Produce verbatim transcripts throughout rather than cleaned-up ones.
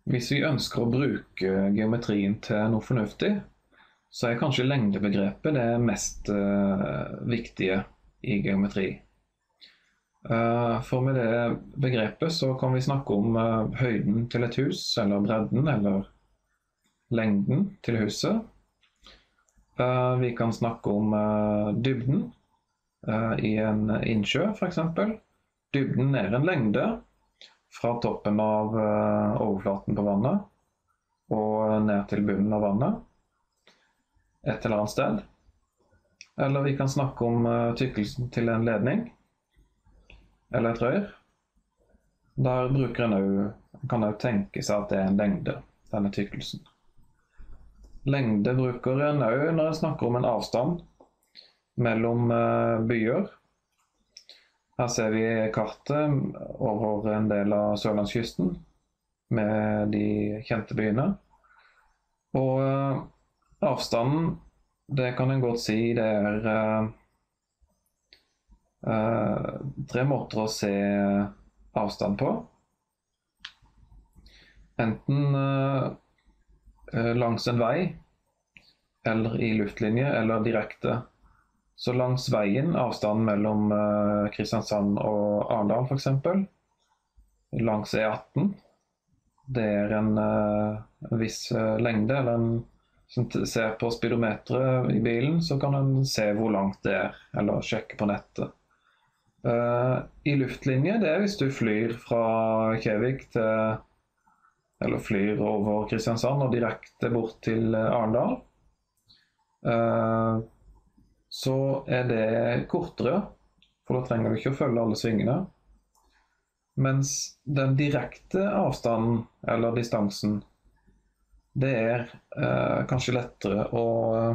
Hvis vi ønsker å bruke geometrien til noe fornuftig, så er kanskje lengdebegrepet det mest uh, viktige i geometri. Uh, for med det begrepet så kan vi snakke om uh, høyden til et hus, eller bredden, eller lengden til huset. Uh, vi kan snakke om uh, dybden uh, i en innsjø, for eksempel. Dybden er en lengde fra toppen av uh, overflaten på vannet og ned til bunnen av vannet et eller annet sted. Eller vi kan snakke om uh, tykkelsen til en ledning eller et rør. Der bruker en også, kan også tenke seg at det er en lengde, denne tykkelsen. Lengde bruker en også når en snakker om en avstand mellom uh, byer. Her ser vi kartet over en del av Sørlandskysten med de kjente byene. Og uh, avstanden, det kan en godt si, det er uh, uh, tre måter å se avstand på. Enten uh, langs en vei, eller i luftlinje, eller direkte. Så langs veien, avstanden mellom uh, Kristiansand og Arendal for eksempel, langs E atten, det er en, uh, en viss uh, lengde, eller en, som ser på speedometeret i bilen, så kan en se hvor langt det er, eller sjekke på nettet. Uh, I luftlinje, det er hvis du flyr fra Kjevik til, eller flyr over Kristiansand og direkte bort til uh, Arendal. Uh, så er det kortere, for da trenger du ikke å følge alle svingene. Mens den direkte avstanden, eller distansen, det er eh, kanskje lettere å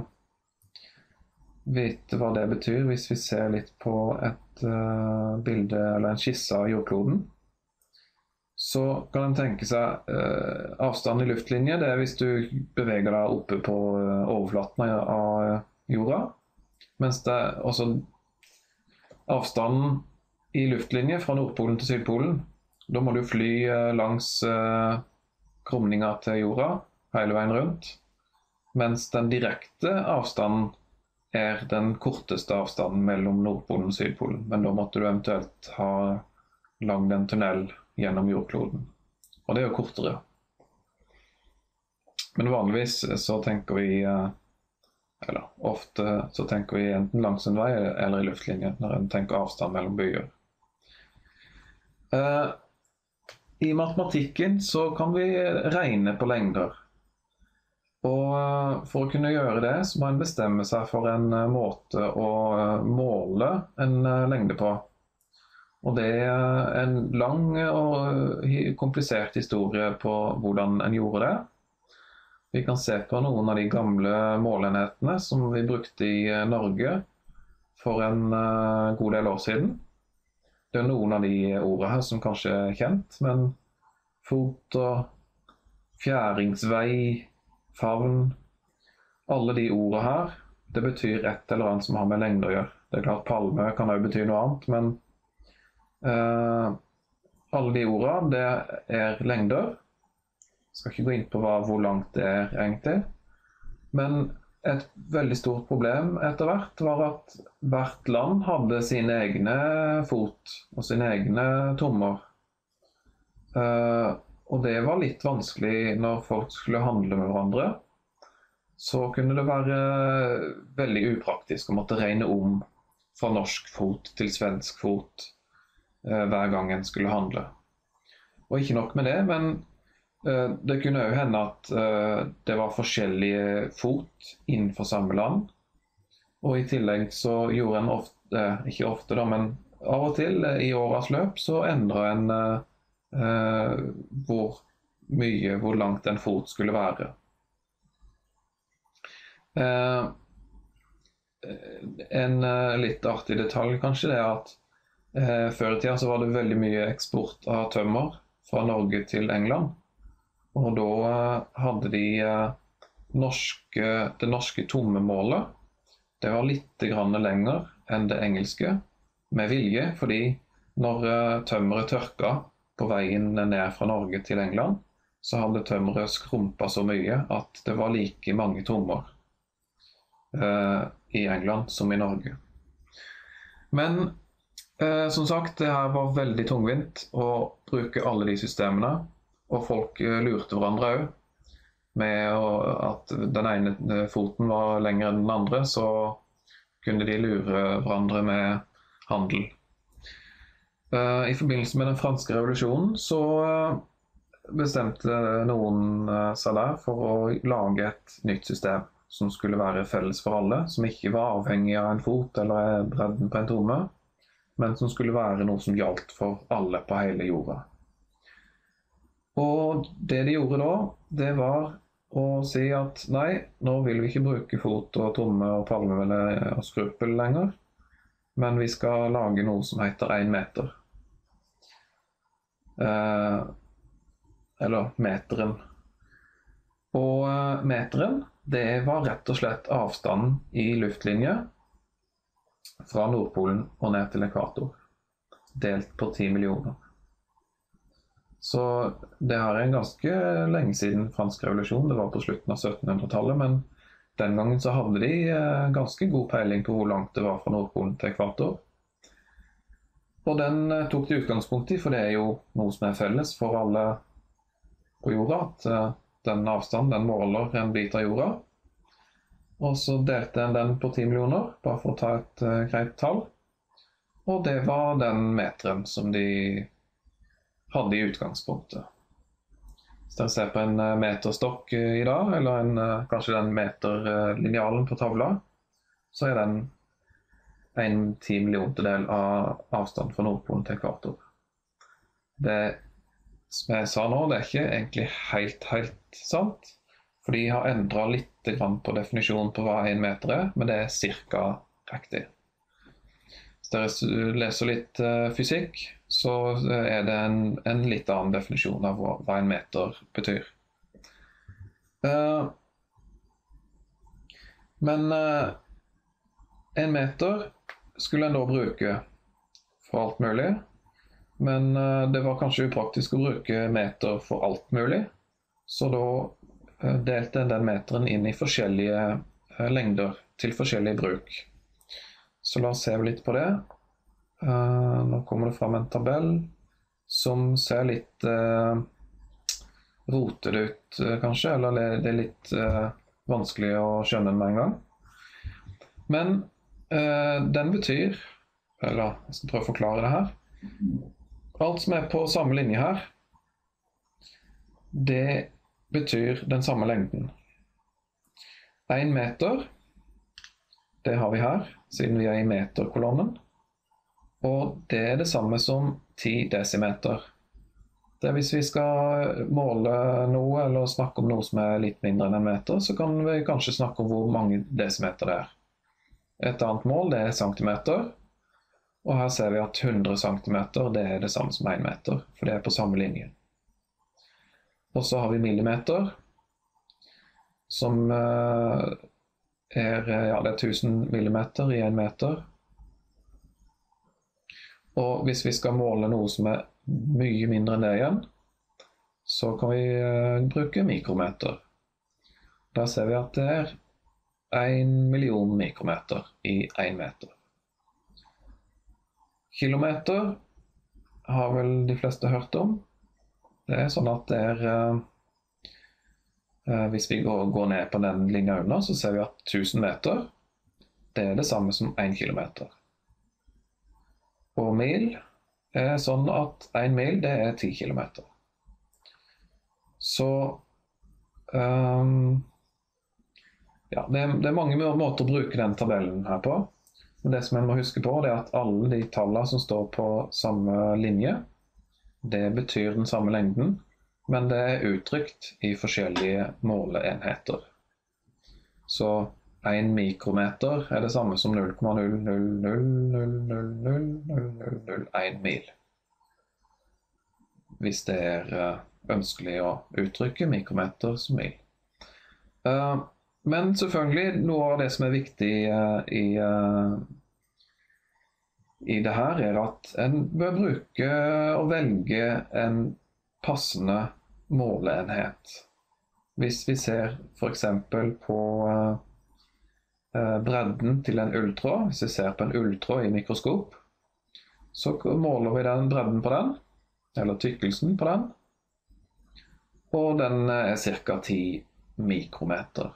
vite hva det betyr hvis vi ser litt på et eh, bilde eller en skisse av jordkloden. Så kan en tenke seg eh, avstanden i luftlinje, det er hvis du beveger deg oppe på eh, overflaten av jorda. Mens det er også avstanden i luftlinje fra Nordpolen til Sydpolen. Da må du fly langs eh, krumninger til jorda hele veien rundt. Mens den direkte avstanden er den korteste avstanden mellom Nordpolen og Sydpolen. Men da måtte du eventuelt ha lagd en tunnel gjennom jordkloden. Og det er jo kortere. Men vanligvis så tenker vi eh, Eller ofte så tenker vi enten langs en vei eller i luftlinje når en tenker avstand mellom byer. Uh, I matematikken så kan vi regne på lengder. Og uh, for å kunne gjøre det så må en bestemme seg for en uh, måte å uh, måle en uh, lengde på. Og det er en lang og uh, komplisert historie på hvordan en gjorde det. Vi kan se på noen av de gamle målenhetene som vi brukte i Norge for en uh, god del år siden. Det er noen av de ordene her som kanskje er kjent, men fot og fjæringsvei, favn, alle de ordene her, det betyr et eller annet som har med lengde å gjøre. Det er klart palme kan også bety noe annet, men uh, alle de ordene, det er lengder. Jeg skal ikke gå inn på hva, hvor langt det er egentlig. Men et veldig stort problem etter hvert var at hvert land hadde sine egne fot og sine egne tommer. Uh, og det var litt vanskelig når folk skulle handle med hverandre. Så kunne det være veldig upraktisk å måtte regne om fra norsk fot til svensk fot uh, hver gang en skulle handle. Og ikke nok med det, men det kunne også hende at uh, det var forskjellige fot innenfor samme land. Og i tillegg så gjorde en ofte, ikke ofte da, men av og til i årets løp så endret en uh, uh, hvor mye, hvor langt en fot skulle være. Uh, en uh, litt artig detalj kanskje det er at uh, før i tiden så var det veldig mye eksport av tømmer fra Norge til England. Og da hadde de norske, det norske tommemålet, det var litt grann lenger enn det engelske, med vilje, fordi når tømmeret tørka på veien ned fra Norge til England, så hadde tømmeret skrumpet så mye at det var like mange trommer eh, i England som i Norge. Men eh, som sagt, det her var veldig tungvint å bruke alle de systemene, og folk eh, lurte hverandre også. Med at den ene foten var lengre enn den andre, så kunne de lure hverandre med handel. Uh, I forbindelse med den franske revolusjonen så uh, bestemte noen uh, seg der for å lage et nytt system som skulle være felles for alle, som ikke var avhengig av en fot eller bredden på en tomme, men som skulle være noe som gjaldt for alle på hele jorda. Og det de gjorde da, det var å si at nei, nå vil vi ikke bruke fot og tomme og palme og skruppel lenger, men vi skal lage noe som heter en meter. Eh, eller meteren. Og eh, meteren, det var rett og slett avstanden i luftlinje fra Nordpolen og ned til ekvator, delt på ti millioner. Så det her er en ganske lenge siden fransk revolusjon, det var på slutten av syttenhundretallet, men den gangen så hadde de eh, ganske god peiling på hvor langt det var fra Nordpolen til ekvator. Og den eh, tok de utgangspunkt i, for det er jo noe som er felles for alle på jorda, at eh, den avstanden, den måler en bit av jorda. Og så delte en den på ti millioner, bare for å ta et eh, greit tall. Og det var den meteren som de hadde i utgangspunktet. Hvis dere ser på en meterstokk i dag, eller en, kanskje den meterlinjalen på tavla, så er den en ti milliontedel av avstand fra Nordpolen til ekvator. Det som jeg sa nå, det er ikke egentlig helt, helt sant, for de har endret litt på definisjonen på hva en meter er, men det er cirka riktig. Hvis dere leser litt uh, fysikk, så er det en, en litt annen definisjon av hva, hva en meter betyr. Uh, men uh, en meter skulle en da bruke for alt mulig, men uh, det var kanskje upraktisk å bruke meter for alt mulig, så da uh, delte en den meteren inn i forskjellige uh, lengder til forskjellig bruk. Så la oss se litt på det. Uh, nå kommer det frem en tabell som ser litt uh, rotet ut, uh, kanskje, eller det er litt uh, vanskelig å skjønne med en gang. Men uh, den betyr, eller jeg skal prøve å forklare det her, alt som er på samme linje her, det betyr den samme lengden. En meter, det har vi her, siden vi er i meterkolonnen. Og det er det samme som ti desimeter. Det er hvis vi skal måle noe, eller snakke om noe som er litt mindre enn en meter, så kan vi kanskje snakke om hvor mange desimeter det er. Et annet mål, det er centimeter. Og her ser vi at hundre centimeter, det er det samme som en meter, for det er på samme linje. Og så har vi millimeter, som er, ja, det er tusen millimeter i en meter. Og hvis vi skal måle noe som er mye mindre enn det igjen, så kan vi uh, bruke mikrometer. Da ser vi at det er en million mikrometer i en meter. Kilometer har vel de fleste hørt om. Det er sånn at det er, uh, uh, hvis vi går, går ned på den linjen under, så ser vi at tusen meter, det er det samme som en kilometer. Og mil er sånn at en mil, det er ti kilometer. Så um, ja, det er, det er mange måter å bruke den tabellen her på. Men det som en må huske på, det er at alle de tallene som står på samme linje, det betyr den samme lengden, men det er uttrykt i forskjellige måleenheter. Så en mikrometer er det samme som null komma null null null null null null null null null en mil. Hvis det er ønskelig å uttrykke mikrometer som mil. Men selvfølgelig, noe av det som er viktig i, i det her er at en bør bruke og velge en passende måleenhet. Hvis vi ser for eksempel på eh, bredden til en ulltråd, hvis vi ser på en ulltråd i mikroskop, så måler vi den bredden på den, eller tykkelsen på den, og den er cirka ti mikrometer.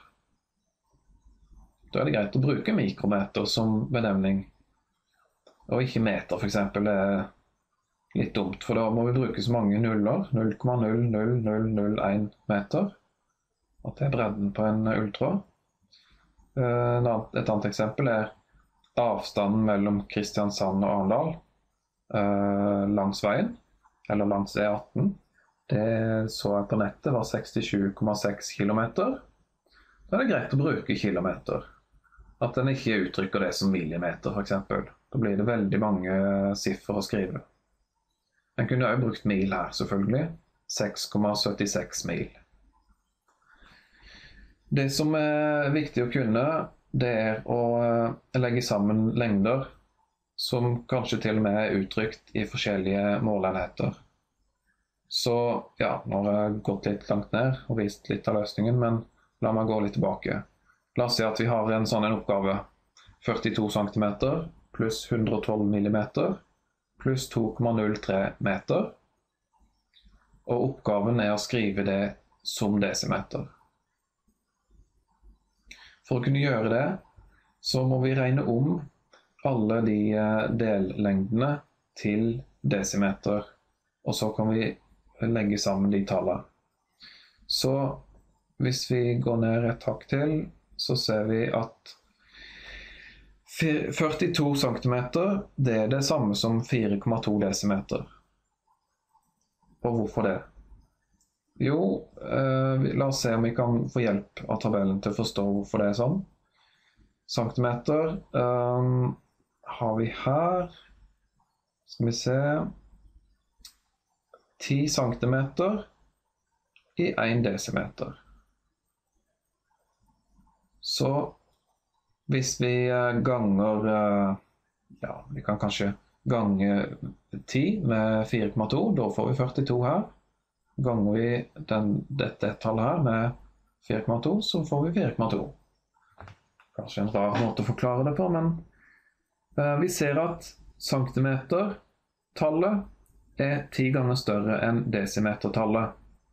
Da er det greit å bruke mikrometer som benevning, og ikke meter for eksempel. Det er litt dumt, for da må vi bruke så mange nuller, null komma null null null null én meter, at det er bredden på en ulltråd. Et annet eksempel er avstanden mellom Kristiansand og Arendal langs veien, eller langs E atten. Det så jeg på nettet var sekstisju komma seks kilometer. Da er det greit å bruke kilometer. At den ikke uttrykker det som millimeter for eksempel. Da blir det veldig mange siffer å skrive. Den kunne også brukt mil her selvfølgelig. seks komma syttiseks mil. Det som er viktig å kunne, det er å legge sammen lengder som kanskje til og med er uttrykt i forskjellige målenheter. Så ja, nå har jeg gått litt langt ned og vist litt av løsningen, men la meg gå litt tilbake. La oss si at vi har en sånn en oppgave. førtito centimeter pluss hundre og tolv millimeter pluss to komma null tre meter. Og oppgaven er å skrive det som desimeter. For å kunne gjøre det, så må vi regne om alle de dellengdene til desimeter, og så kan vi legge sammen de tallene. Så hvis vi går ned et hakk til, så ser vi at førtito centimeter, det er det samme som fire komma to desimeter. Og hvorfor det? Jo, eh, la oss se om vi kan få hjelp av tabellen til å forstå hvorfor det er sånn. Centimeter um, har vi her, skal vi se, ti centimeter i en desimeter. Så hvis vi ganger, ja, vi kan kanskje gange ti med fire komma to, da får vi førtito her. Ganger vi den, dette tallet her med fire komma to, så får vi fire komma to. Kanskje en rar måte å forklare det på, men uh, vi ser at centimeter-tallet er ti ganger større enn desimeter-tallet.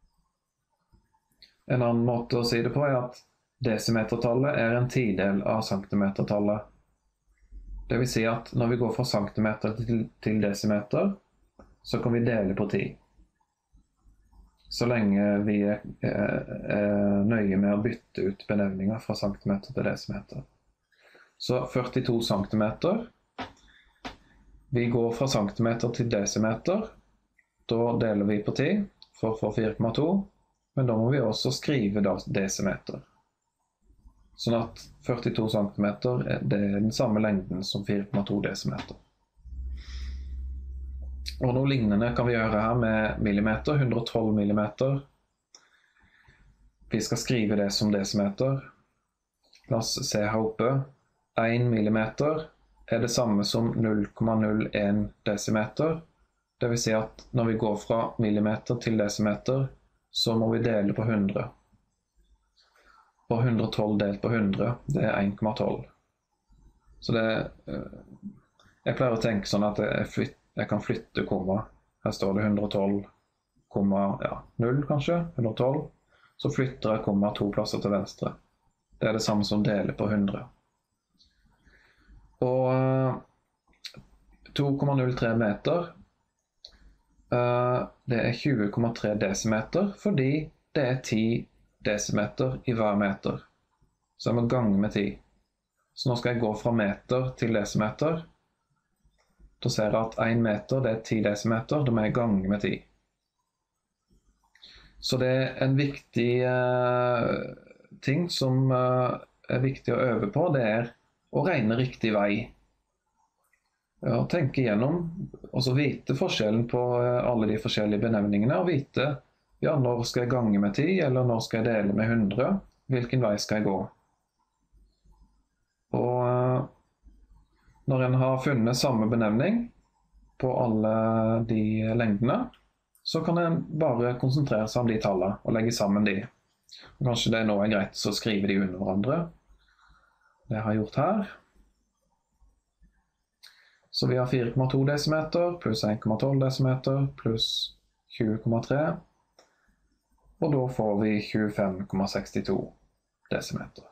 En annen måte å si det på er at desimeter-tallet er en tidel av centimeter-tallet. Det vil si at når vi går fra centimeter til, til desimeter, så kan vi dele på ti. Så lenge vi er, er, er nøye med å bytte ut benevninger fra centimeter til desimeter. Så førtito centimeter. Vi går fra centimeter til desimeter. Da deler vi på ti for å få fire komma to. Men da må vi også skrive desimeter. Sånn at førtito centimeter det er den samme lengden som fire komma to desimeter. Og noe lignende kan vi gjøre her med millimeter, hundre og tolv millimeter. Vi skal skrive det som desimeter. La oss se her oppe. en millimeter er det samme som null komma null én desimeter. Det vil si at når vi går fra millimeter til desimeter, så må vi dele på hundre. Og hundre og tolv delt på hundre, det er en komma tolv. Så det, jeg pleier å tenke sånn at jeg, flyt, jeg kan flytte komma. Her står det hundre og tolv komma null kanskje, hundre og tolv. Så flytter jeg komma to plasser til venstre. Det er det samme som deler på hundre. Og to komma null tre meter, det er tjue komma tre desimeter, fordi det er ti desimeter i hver meter. Så jeg må gange med ti. Så nå skal jeg gå fra meter til desimeter. Da ser jeg at en meter det er ti desimeter, da må jeg gange med ti. Så det er en viktig uh, ting som uh, er viktig å øve på, det er å regne riktig vei. Og tenke igjennom, og så vite forskjellen på uh, alle de forskjellige benevningene, og vite, ja, når skal jeg gange med ti, eller når skal jeg dele med hundre, hvilken vei skal jeg gå. Og uh, når en har funnet samme benevning på alle de lengdene, så kan en bare konsentrere seg om de tallene og legge sammen de. Og kanskje det nå er greit så skrive de under hverandre. Det har jeg gjort her. Så vi har fire komma to desimeter pluss en komma tolv desimeter pluss tjue komma tre. Og da får vi tjuefem komma sekstito desimeter.